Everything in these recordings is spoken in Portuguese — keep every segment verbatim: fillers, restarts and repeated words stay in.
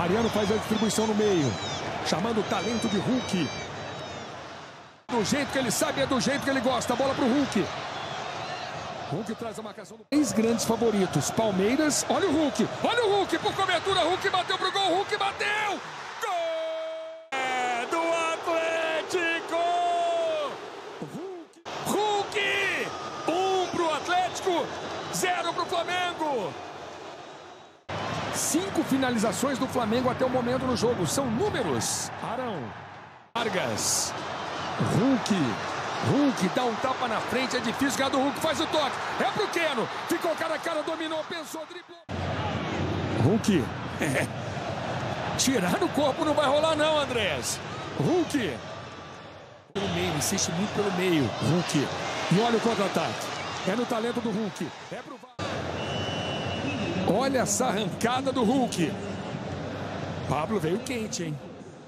Mariano faz a distribuição no meio, chamando o talento de Hulk. Do jeito que ele sabe, é do jeito que ele gosta. A bola pro Hulk. Hulk traz a marcação do... Três grandes favoritos. Palmeiras, olha o Hulk. Olha o Hulk por cobertura. Hulk bateu pro gol. Hulk bateu. Gol! É do Atlético! Hulk. Hulk! Um pro Atlético, zero pro Flamengo. Cinco finalizações do Flamengo até o momento no jogo. São números. Arão. Vargas. Hulk. Hulk dá um tapa na frente. É difícil ganhar do Hulk. Faz o toque. É pro Keno. Ficou cara a cara, dominou, pensou, driblou. Hulk. É. Tirar no corpo não vai rolar não, Andrés. Hulk. Pelo meio, insiste muito pelo meio. Hulk. E olha o contra-ataque. É no talento do Hulk. É pro... Olha essa arrancada do Hulk. Pablo veio quente, hein?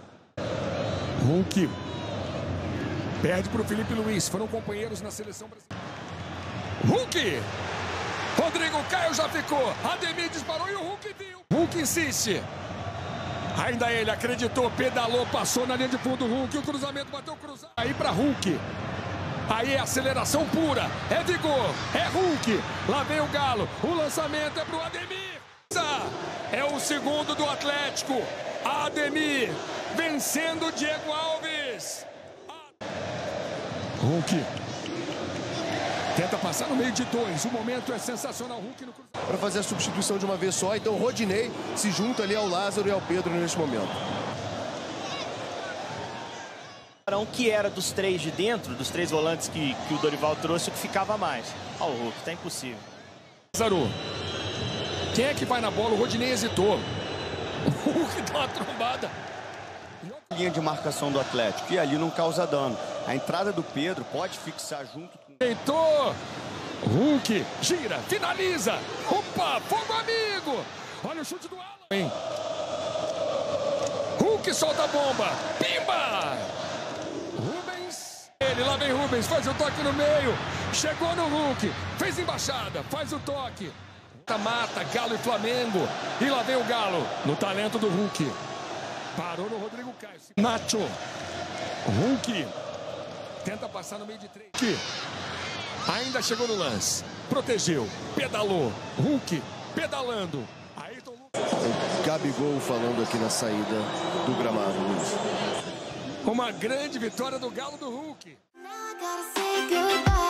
Hulk. Perde para o Felipe Luiz. Foram companheiros na seleção brasileira. Hulk. Rodrigo Caio já ficou. Ademir disparou e o Hulk viu. Hulk insiste. Ainda ele acreditou, pedalou, passou na linha de fundo. Hulk, o cruzamento bateu cruzado. Aí para Hulk. Aí é aceleração pura, é vigor, é Hulk. Lá vem o Galo, o lançamento é pro Ademir. É o segundo do Atlético. Ademir vencendo Diego Alves. Hulk. Tenta passar no meio de dois. O momento é sensacional. Hulk no cruzamento. Para fazer a substituição de uma vez só. Então o Rodinei se junta ali ao Lázaro e ao Pedro neste momento. Que era dos três de dentro, dos três volantes que, que o Dorival trouxe, o que ficava mais. Olha o Hulk, tá impossível. Lázaro. Quem é que vai na bola? O Rodinei hesitou. O Hulk dá uma trombada. Linha de marcação do Atlético. E ali não causa dano. A entrada do Pedro pode fixar junto com... Deitou. Hulk gira, finaliza. Opa, fogo amigo. Olha o chute do Alan. Hein? Hulk solta a bomba. Pimba. Rubens. Ele, lá vem Rubens, faz o toque no meio. Chegou no Hulk. Fez embaixada, faz o toque. Mata, Galo e Flamengo. E lá vem o Galo, no talento do Hulk. Parou no Rodrigo Caio. Nacho. Hulk. Tenta passar no meio de três. Ainda chegou no lance. Protegeu. Pedalou. Hulk pedalando. Ayrton Lucas. O Gabigol falando aqui na saída do gramado. Uma grande vitória do Galo do Hulk. Now I gotta say goodbye.